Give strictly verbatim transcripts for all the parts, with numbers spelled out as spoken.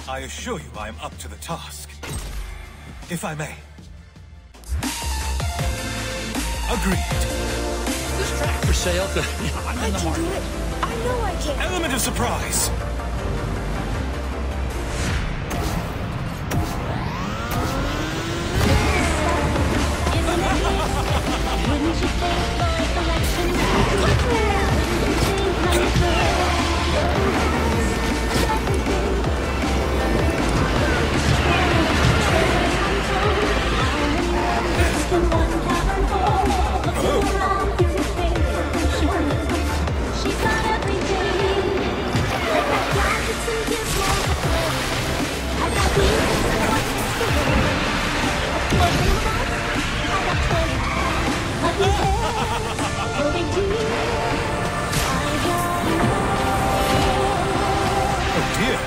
I assure you I am up to the task. If I may. Agreed. This track for sale to... Yeah, I'm in the market. I can do it. I know I can. Element of surprise. Wouldn't you think my collection wouldn't you think she's got everything. I got gadgets and gizmos. I got wheels and what's the word? Floating boats. I got twenty. Lucky bears. Floating deep. I got Oh dear.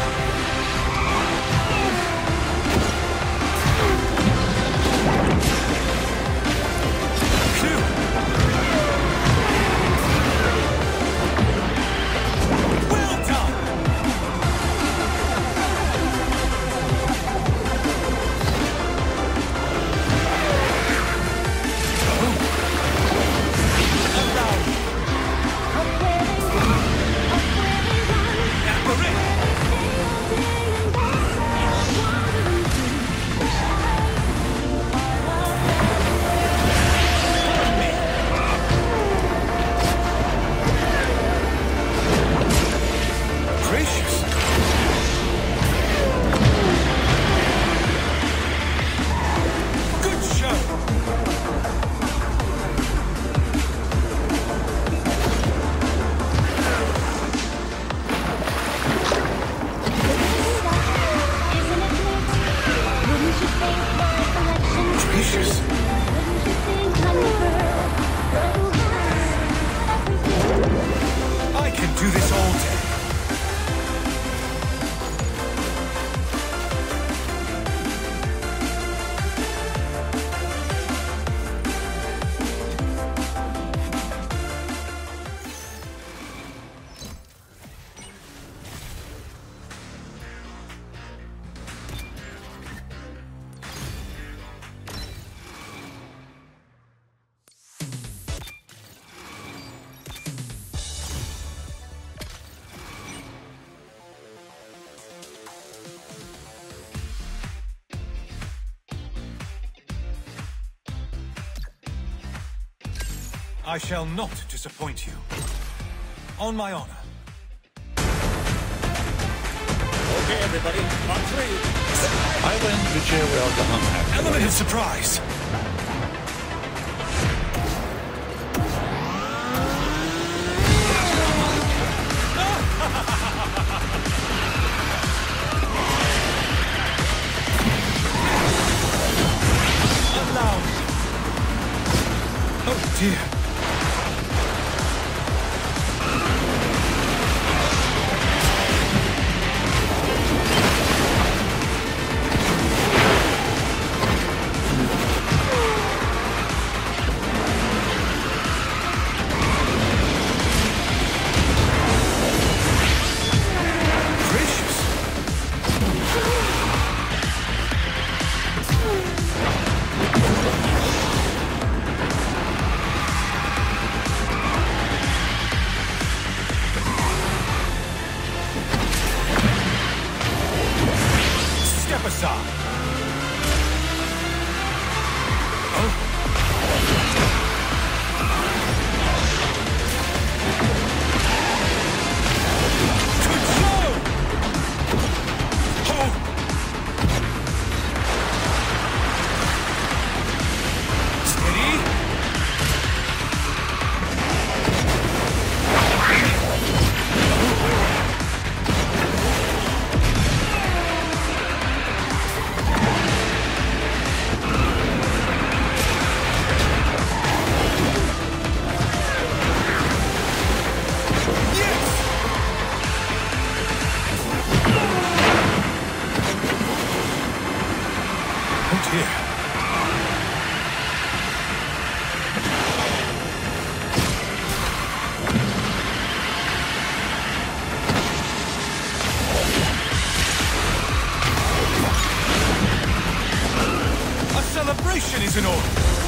I shall not disappoint you. On my honor. Okay, everybody, on three. I win the chair well done. Element of surprise. Allow me. Oh dear. Formation is in order.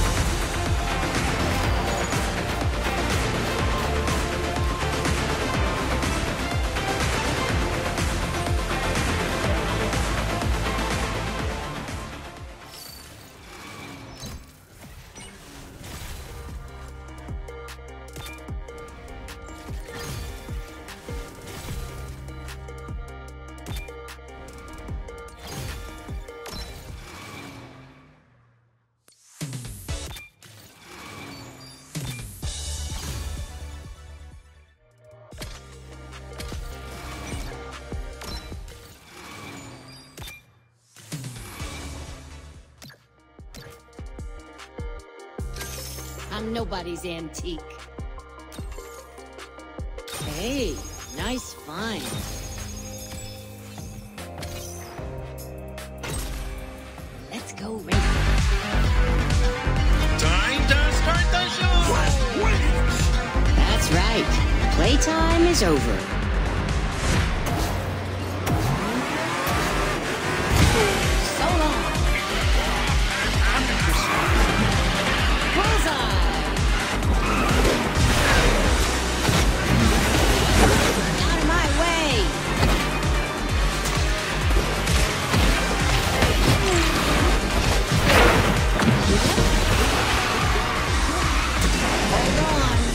I'm nobody's antique. Hey, nice find. Let's go racing. Time to start the show! That's right. Playtime is over. So long. Bullseye. Out of my way. Hold on.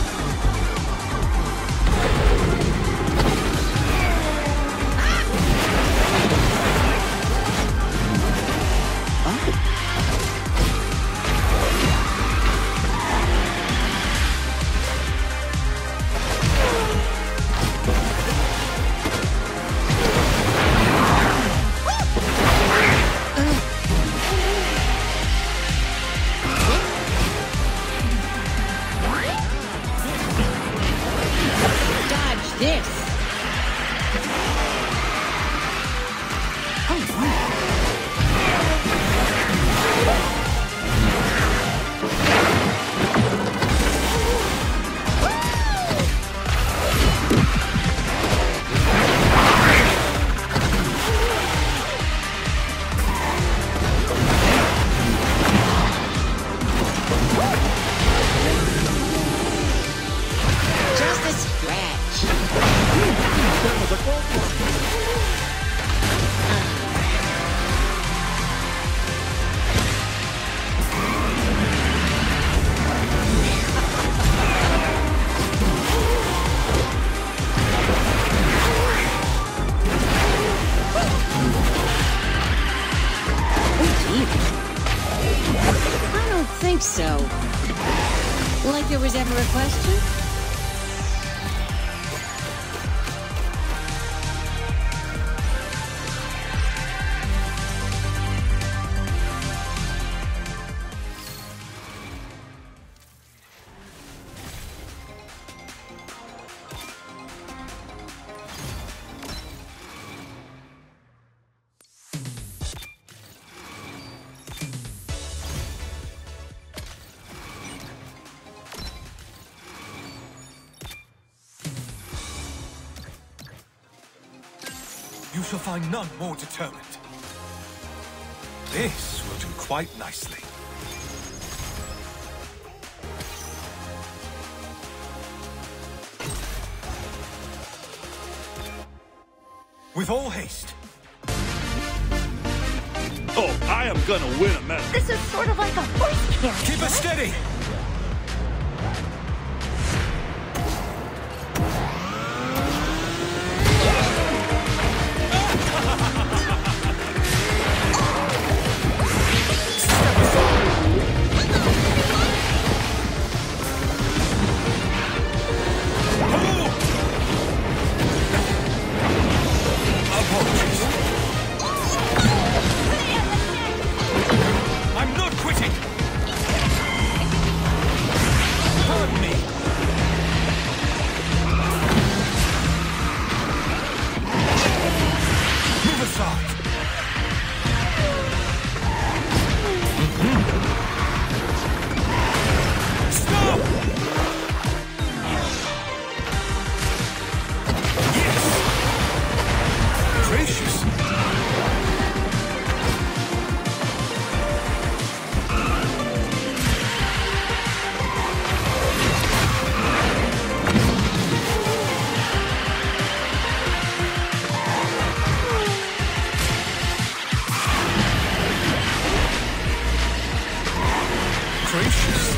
Dodge this. Just a scratch. I don't think so. Like there was ever a question? You shall find none more determined. This will do quite nicely. With all haste. Oh, I am gonna win a medal. This is sort of like a horse carriage. Keep us steady! Apologies. I'm not quitting! gracious.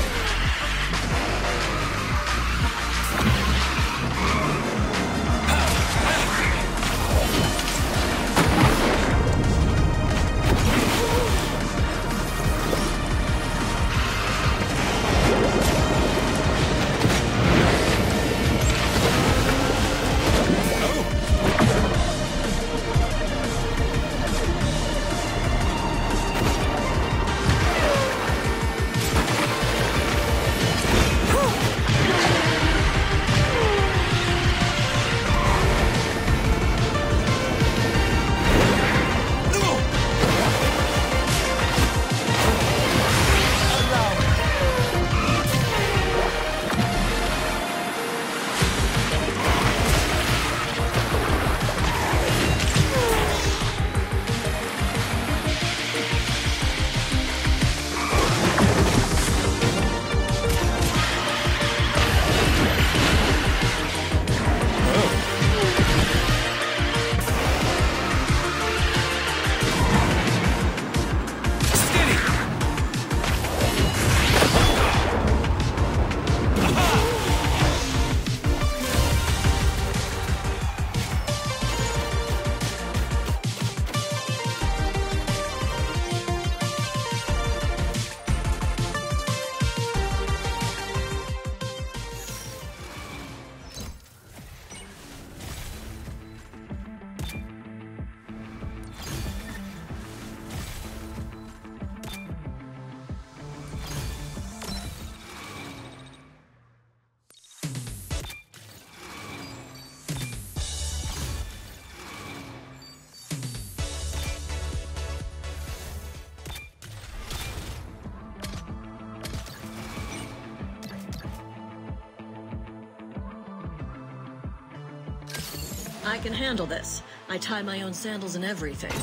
I can handle this. I tie my own sandals and everything.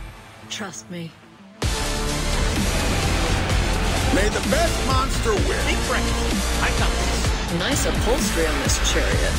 Trust me. May the best monster win. Big break. I got this. Nice upholstery on this chariot.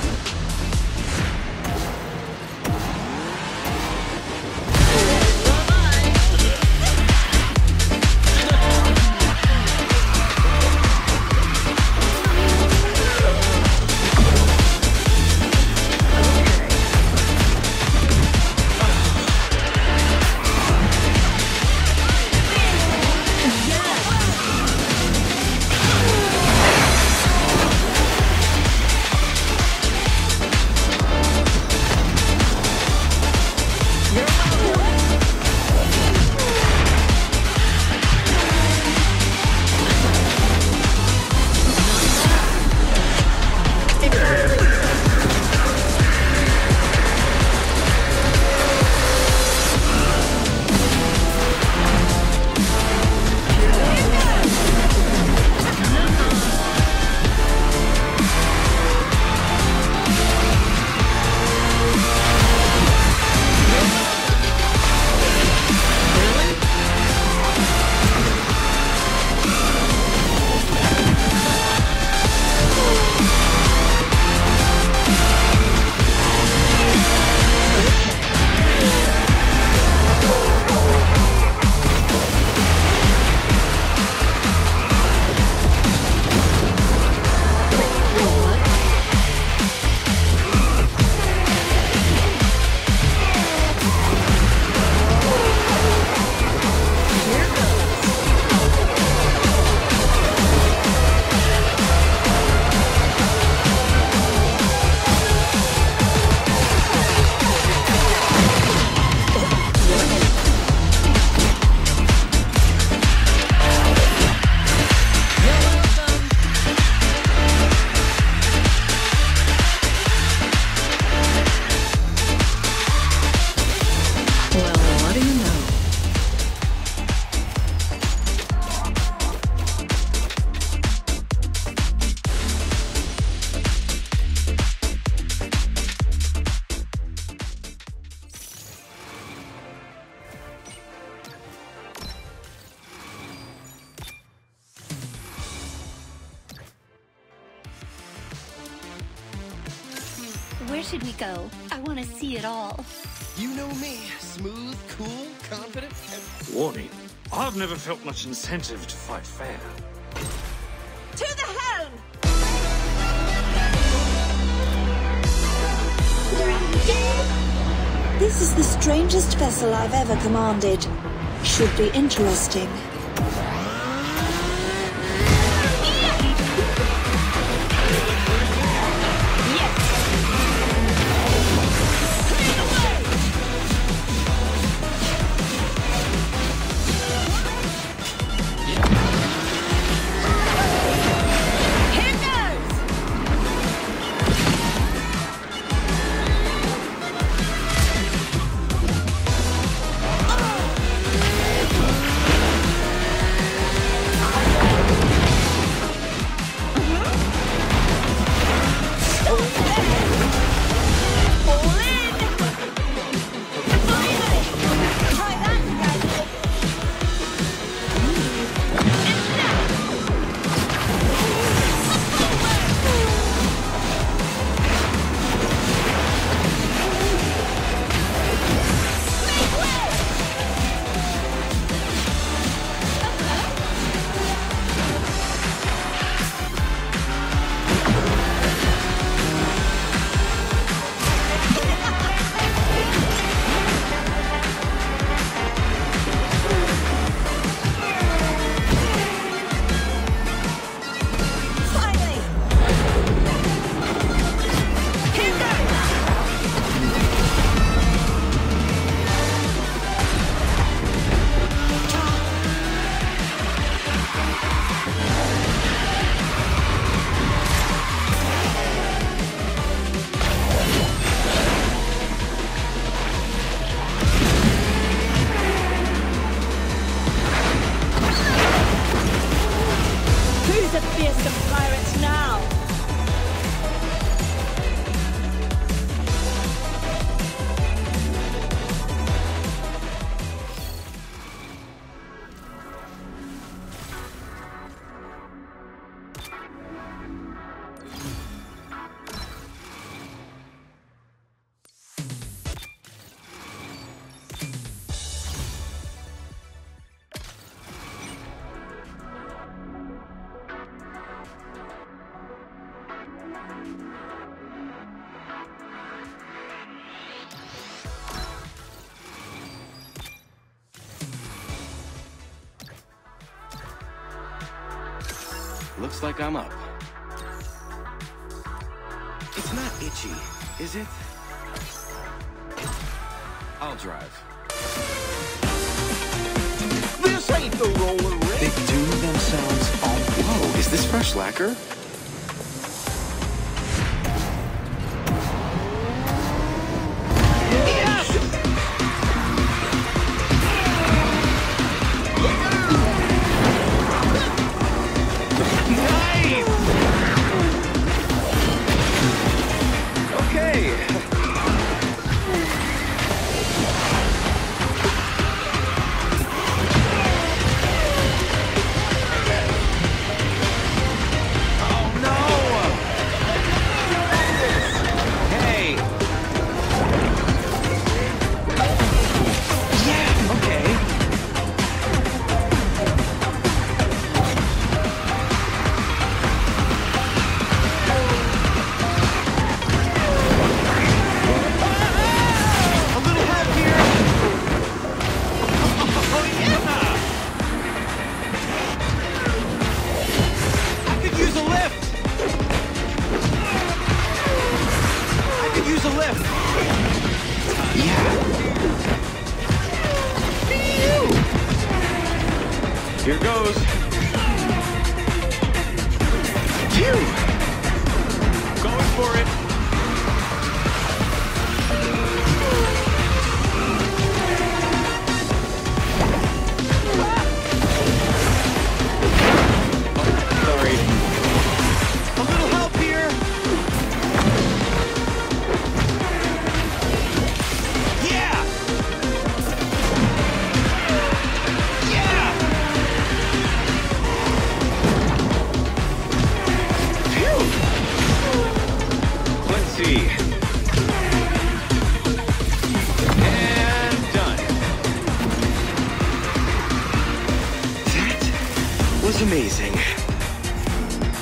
Where should we go? I want to see it all. You know me. Smooth, cool, confident, and... Warning. I've never felt much incentive to fight fair. To the helm! This is the strangest vessel I've ever commanded. Should be interesting. The fearsome pirates now! Looks like I'm up. It's not itchy, is it? I'll drive. This ain't the roller rig. They do themselves all... Whoa, is this fresh lacquer? Here goes. Phew! Going for it. Sorry. A little help here. Yeah! Yeah! Phew! Let's see. And done. That was amazing.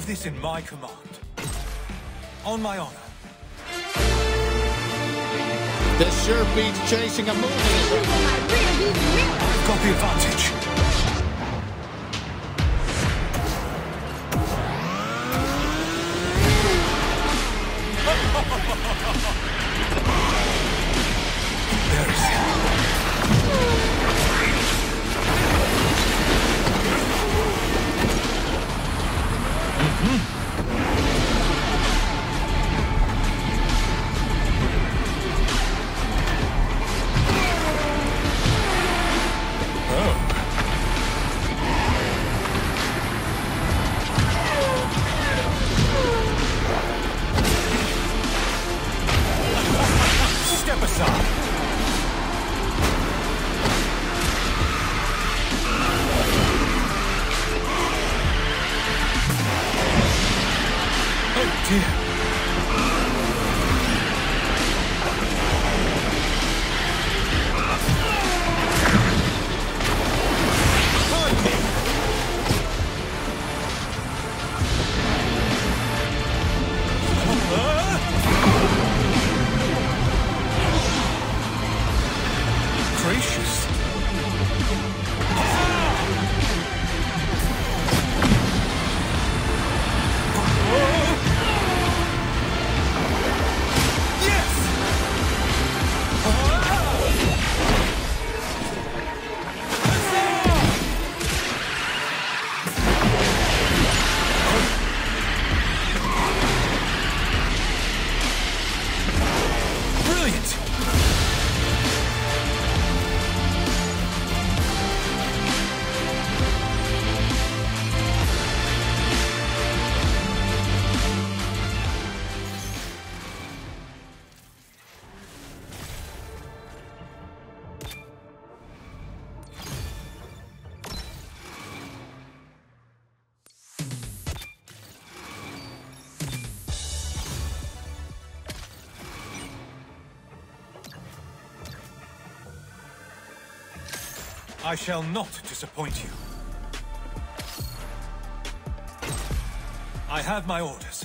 Leave this in my command. On my honor. This sure beats chasing a movie. I've got the advantage. There is mm-hmm. Step aside. Oh dear. Gracious. Brilliant. I shall not disappoint you. I have my orders.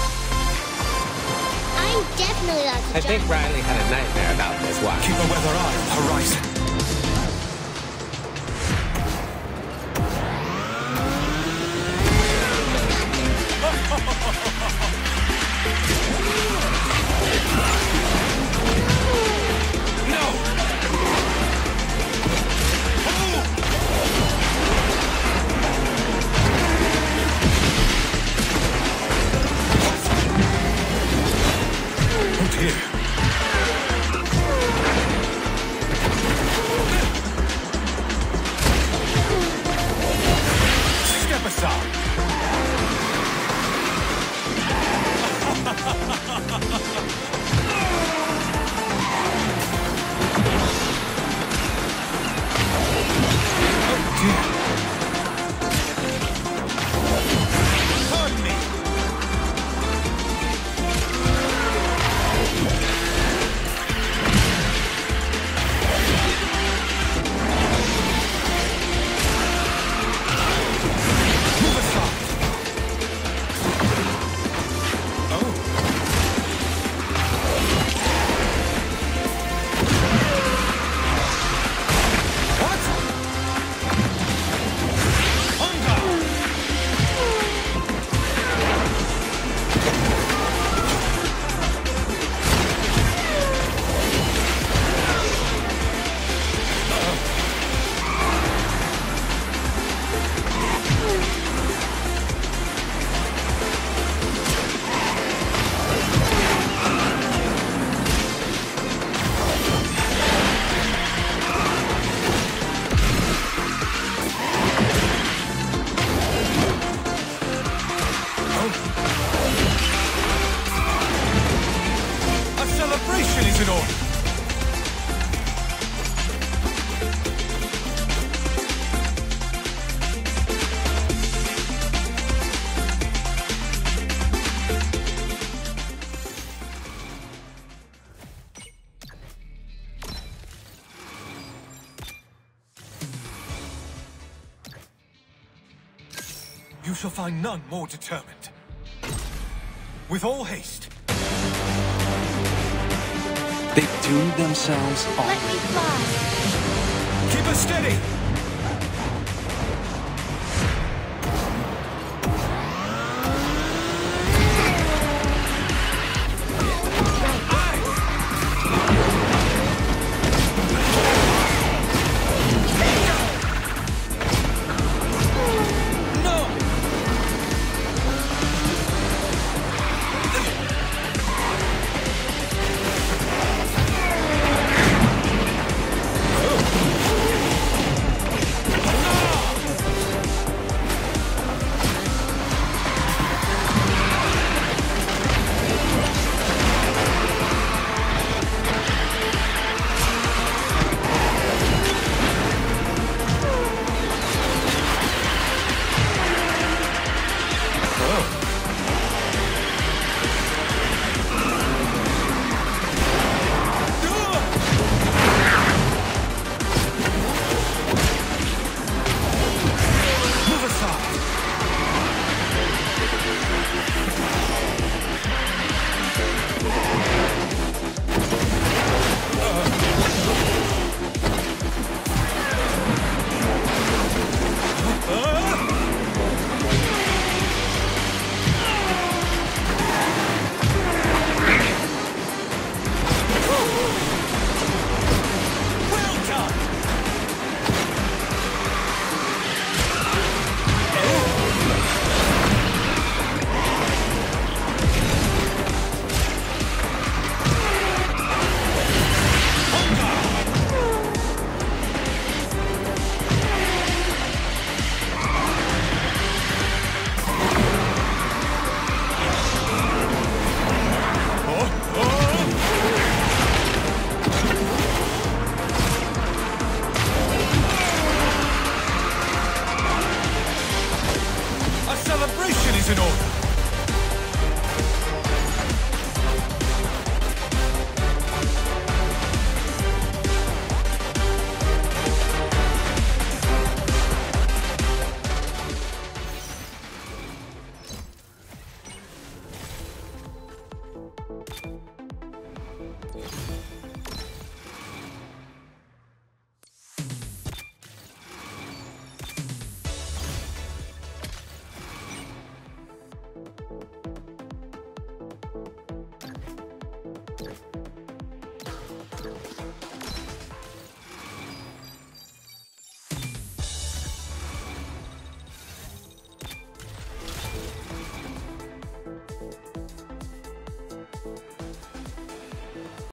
I'm definitely not the I think Riley had a nightmare about this one. Keep a weather eye on the horizon. Step aside. Oh dear. Pardon me. shall find none more determined. With all haste. They tuned themselves on. Let me fly. Keep us steady!